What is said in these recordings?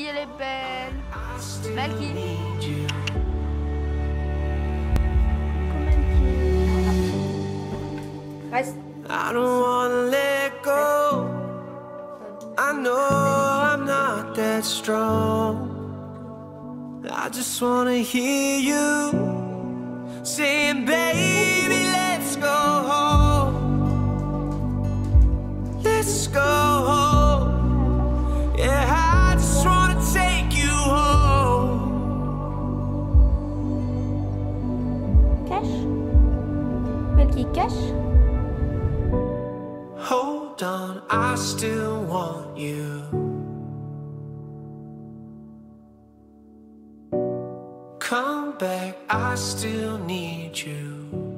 vie, elle est belle. Melky. Reste. I don't wanna let go. I know I'm not that strong. I just wanna hear you saying, baby, let's go home. Let's go home. Yeah, I just wanna take you home. Cache. Melky, cache. Hold on, I still want you. Come back, I still need you.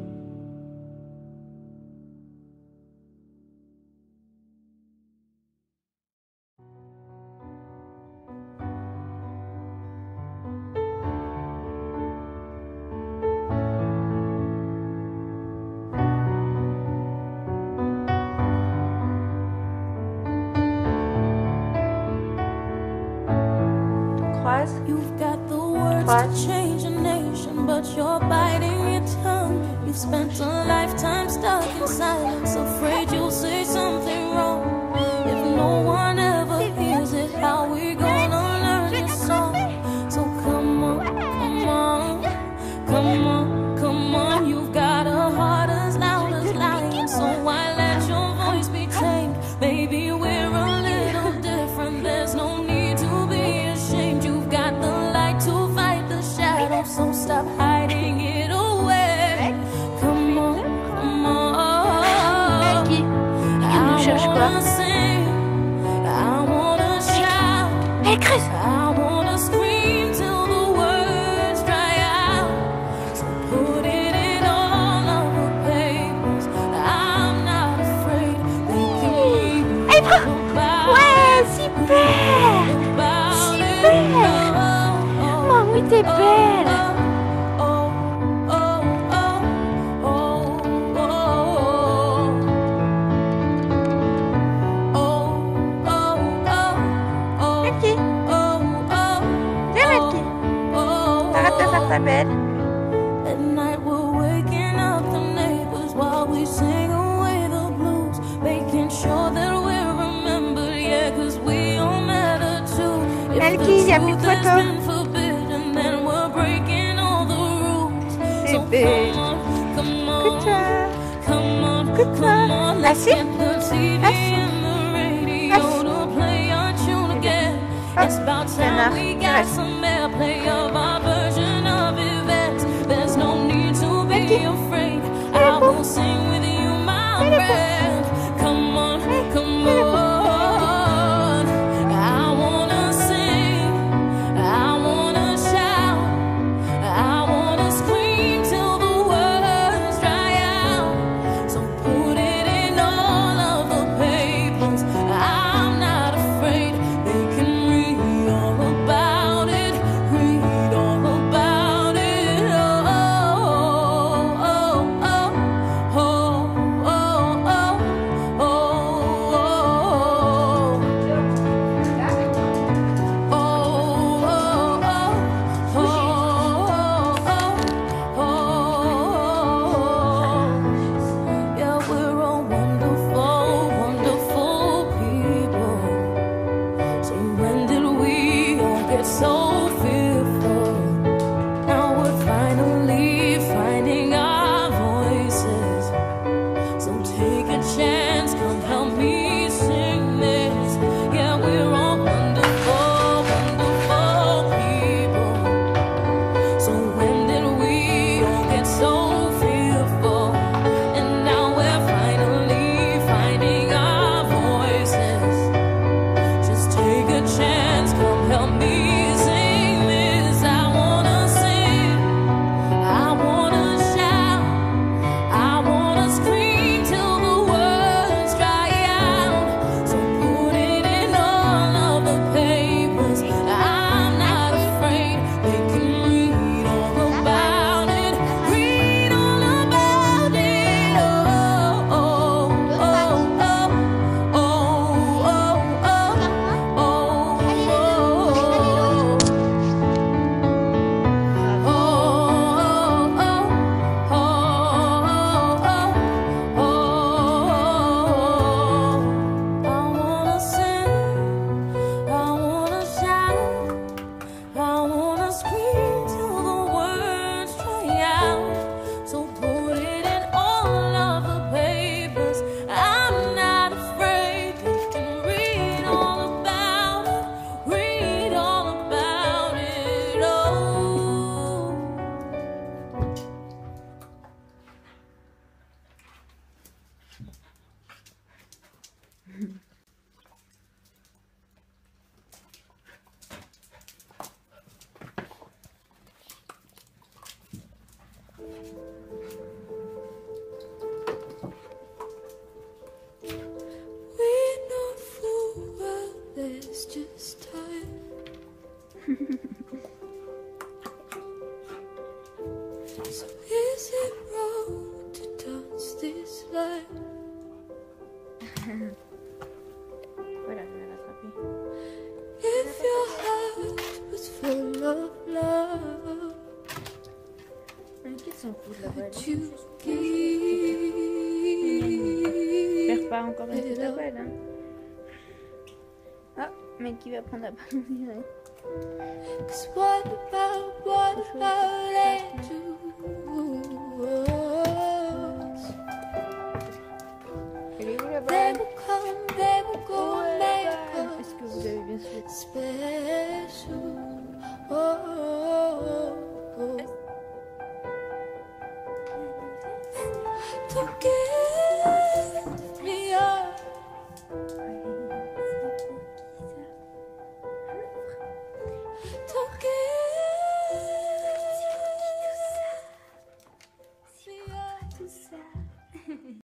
Croise. You've got the words to change a nation, but you're biting your tongue. You've spent a lifetime stuck in silence, afraid you'll say something wrong. If no one ever hears it, how we gonna learn this song? So come on, come on, come on, come on. You've got a heart as loud as lion, so why let your voice be tamed? Maybe we're a little different, there's no need to be ashamed. You've got the light to fight the shadow, so stop hiding it away. Come on, come on. Melky. Tu nous cherches quoi? I wanna shout. Hey, Chris. I wanna scream till the words dry out. So put it in all of the papers. I'm not afraid. They can read Hey, all about ouais, it. super. Super. Oh oui, t'es belle. Melky. Viens, Melky. Arrête de faire ta belle. At night we're waking up the neighbors while we sing away the blues, making sure that we're remembered, yeah, cause we all matter too. If Melky, the y a plus de truth has photos. been forbidden, then we're breaking all the rules. So Bébé. come on, come on, Good-toi. come on, Good-toi. come on, let's Assis. get the TV Assis. and the radio Assis. to play our tune again. It's about time we got Reste. some airplay of our version of events. There's no need to be afraid. I will sing with you, my friend. Come on, come on. I wanna sing, I wanna shout, I wanna scream till the words dry out. So put it in all of the papers. I'm not afraid. They can read all about it, read all We know full well there's just time. So is it wrong to dance this line? Voilà, je vais l'attraper. If your heart was full of love, Qui s'en fout là-bas? would you Perds pas give encore une it petite up? balle. Hein. Ah, mais qui va prendre la balle? 'Cause what about angels? Elle est où la They balle? will come, they will go, make Est-ce que vous avez bien su? us special. Oh, oh, oh, oh. Don't give me up. Don't give me up. Tout ça.